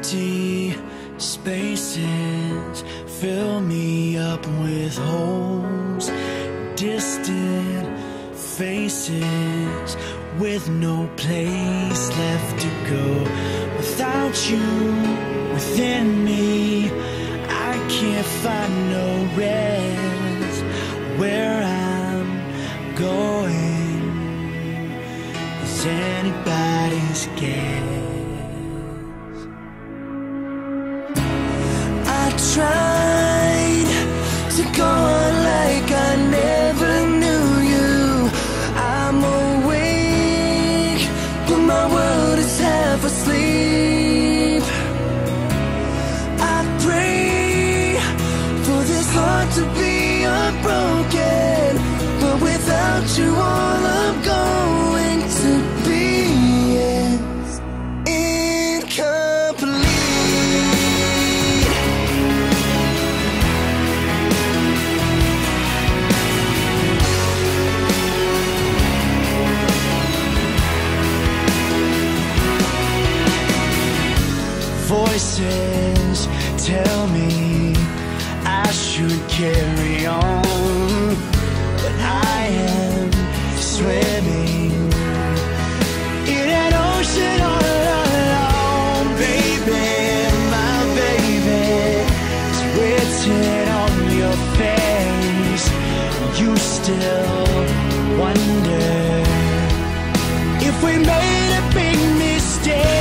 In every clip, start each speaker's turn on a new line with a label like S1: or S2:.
S1: Empty spaces fill me up with holes, distant faces with no place left to go. Without you within me, I can't find no rest. Where I'm going is anybody's guess. I tried to go on like I never knew you. I'm awake, but my world is half asleep. I pray for this heart to be unbroken, but without you all I'm going to be is incomplete. Voices tell me I should carry on, but I am swimming in an ocean all alone. Baby, my baby, it's written on your face. You still wonder if we made a big mistake.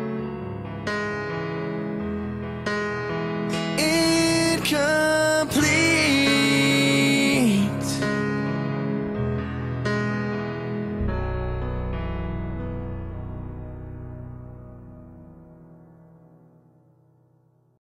S1: Complete.